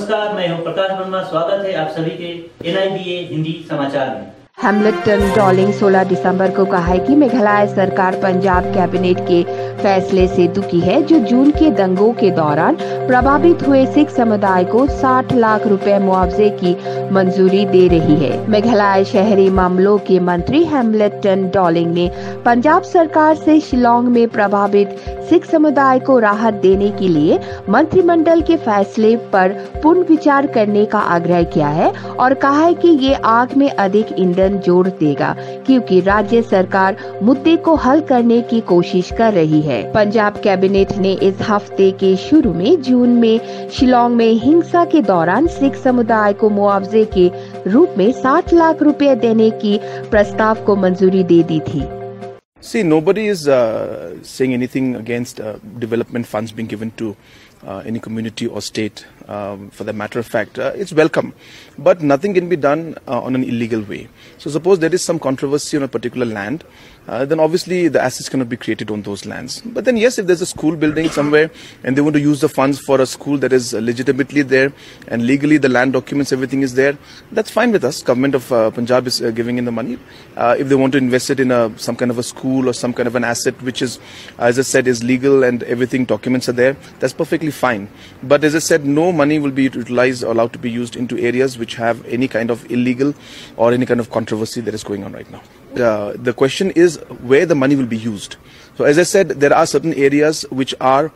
नमस्कार, मैं हूं प्रकाश वर्मा। स्वागत है आप सभी के NIBA हिंदी समाचार में। हैमिल्टन डॉलिंग 16 दिसंबर को कहा है कि मेघालय सरकार पंजाब कैबिनेट के फैसले से दुखी है, जो जून के दंगों के दौरान प्रभावित हुए सिख समुदाय को 60 लाख रुपए मुआवजे की मंजूरी दे रही है। मेघालय शहरी मामलों के मंत्री हैमिल्टन डॉलिंग ने पंजाब सरकार से शिलांग में प्रभावित सिख समुदाय को राहत देने के लिए मंत्रिमंडल के फैसले पर पुनर्विचार करने का आग्रह किया है और कहा है कि ये आग में अधिक ईंधन जोड़ देगा, क्योंकि राज्य सरकार मुद्दे को हल करने की कोशिश कर रही है। पंजाब कैबिनेट ने इस हफ्ते के शुरू में जून में शिलांग में हिंसा के दौरान सिख समुदाय को मुआवजे के रूप में 60 लाख रुपए देने की प्रस्ताव को मंजूरी दे दी थी। See, nobody is saying anything against development funds being given to any community or state. For the matter of fact, it's welcome, but nothing can be done on an illegal way. So suppose there is some controversy on a particular land, then obviously the assets cannot be created on those lands. But then yes, if there's a school building somewhere and they want to use the funds for a school that is legitimately there and legally the land documents, everything is there, that's fine with us. Government of Punjab is giving in the money. If they want to invest it in some kind of a school or some kind of an asset which is, as I said, is legal and everything, documents are there, that's perfectly fine. But as I said, no money will be utilized or allowed to be used into areas which have any kind of illegal or any kind of controversy that is going on right now. The question is where the money will be used. So as I said, there are certain areas which are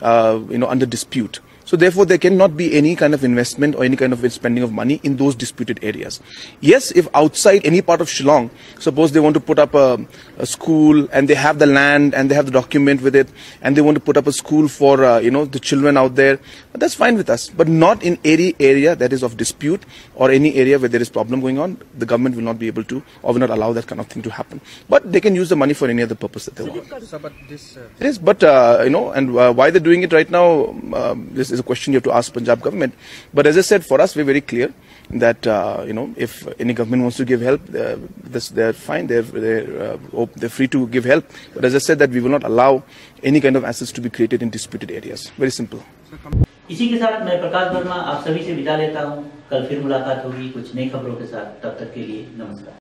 under dispute. So therefore, there cannot be any kind of investment or any kind of spending of money in those disputed areas. Yes, if outside any part of Shillong, suppose they want to put up a school and they have the land and they have the document with it and they want to put up a school for the children out there, that's fine with us. But not in any area that is of dispute or any area where there is problem going on. The government will not be able to or will not allow that kind of thing to happen. But they can use the money for any other purpose that they want. It is, but why they're doing it right now, this is a question you have to ask Punjab government. But as I said, for us, we're very clear that if any government wants to give help, they're fine. They're free to give help. But as I said, that we will not allow any kind of assets to be created in disputed areas. Very simple. इसी के साथ मैं प्रकाश वर्मा आप सभी से विदा लेता हूं। कल फिर मुलाकात होगी कुछ नई खबरों के साथ। तब तक के लिए नमस्कार।